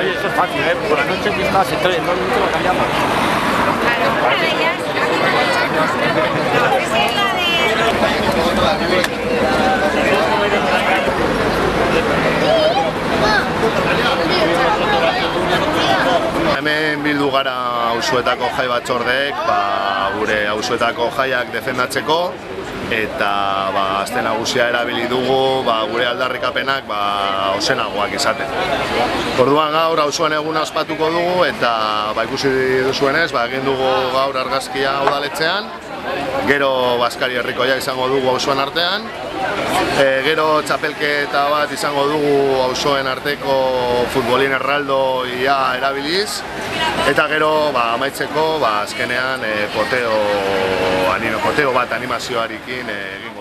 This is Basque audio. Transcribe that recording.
Oye, eso es fácil, ¿eh? Por la noche empiezan a las 3, no lo cambiamos. Claro, una de ellas, esa es la de... Hemen bildu gara auzoetako jai batzordeek, gure auzoetako jaiak defendatzeko eta aste nagusia erabili dugu gure aldarrikapenak ozenagoak izaten. Orduan gaur auzoen eguna ospatuko dugu eta ikusi duzuenez egin dugu gaur argazkia udaletxean, gero Baskari herrikoia izango dugu auzoen artean, gero txapelketa bat izango dugu auzoen arteko futbolin erraldoia erabiliz, eta gero amaitzeko azkenean poteo bat animazioarekin egin.